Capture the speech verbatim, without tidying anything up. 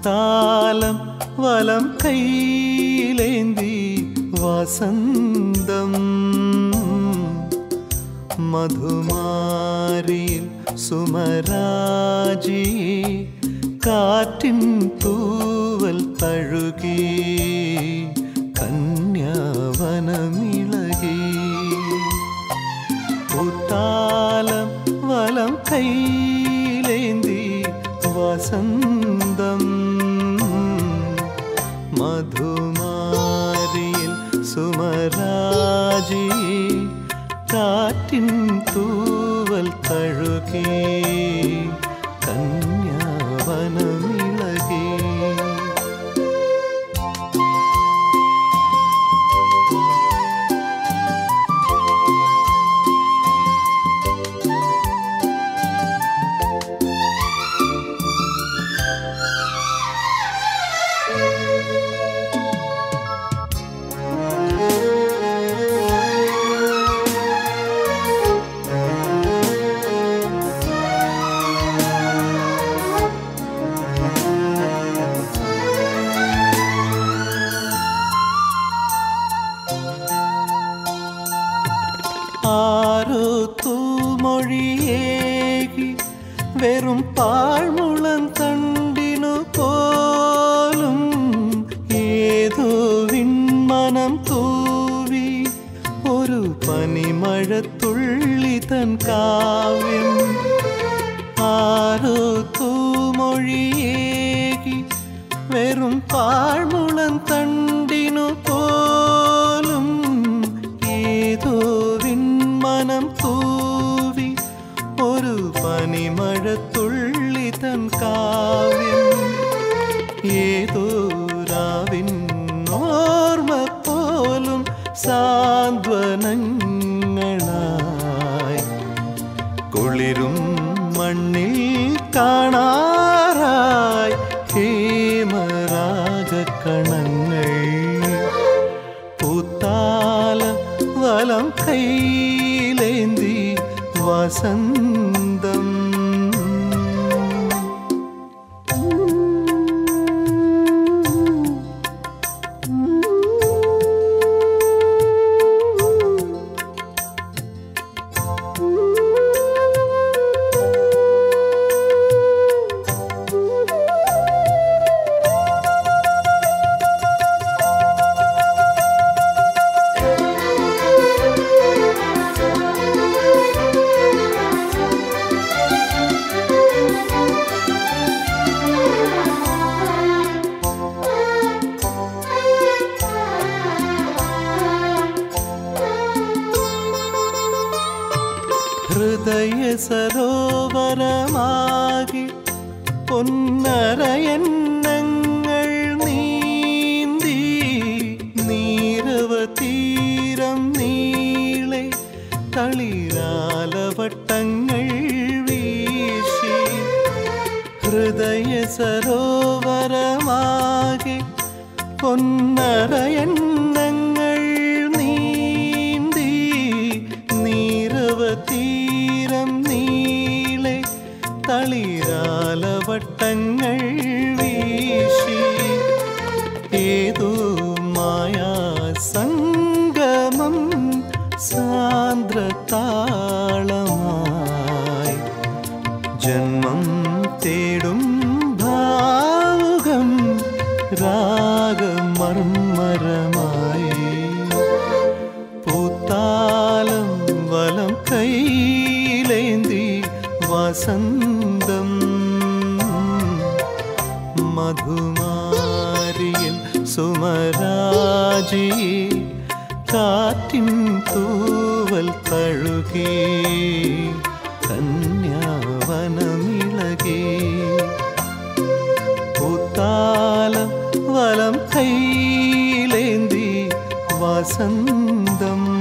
പൂത്താലം വലം കൈയിലേന്തി വസന്തം മധുമാരിയിൽ സുമരാജി കാറ്റിൻ തൂവൽ തഴുകി കന്യാവനമിളകി പൂത്താലം വലം കൈയിലേന്തി വസന്തം മധുമാരിയിൽ സുമരാജി കാറ്റിൻ തൂവൽ തഴുകി കന്യാവനമിളകി ആരോ തൂമൊഴിയേകി വെറും പാഴ്മുളം തണ്ടിനു പോലും ഏതോ വിൺമനം തൂവി ഒരു പനിമഴത്തുള്ളി തൻ കാവ്യം ആരോ തൂമൊഴിയേകി വെറും പാഴ്മുളം തണ്ടിനു പോലും ഏതോ വിൺമനം തൂവി ഒരു പനിമഴത്തുള്ളി തൻ കാവ്യം ഏതോ രാവിൻ ഓർമ്മ പോലും സാന്ത്വനങ്ങളായി കുളിരും മണ്ണിൽ കാണാറായി ഹേമരാഗക്കണങ്ങൾ പൂത്താല വലം കൈയിലേന്തി വസന്തം ഹൃദയ സരോവരമാകി പൊന്നരയന്നങ്ങൾ നീന്തി നീരവതീരം നീളെ തളിരാലവട്ടങ്ങൾ വീശി ഹൃദയ സരോവരമാകി പൊന്നരയന്നങ്ങൾ നീന്തി നീരവതീരം നീളെ തളിരാലവട്ടങ്ങൾ വീശി ഏതോ മായാസംഗമം സാന്ദ്രതാളമായി ജന്മം തേടും ഭാവുകം രാഗമർമ്മരമായി പൂത്താലം വലം കൈയിലേന്തി വസന്തം മധുമാരിയിൽ സുമരാജി കാറ്റിൻ തൂവൽ തഴുകി കന്യാവനമിളകി പൂത്താലം വലം കൈയിലേന്തി വസന്തം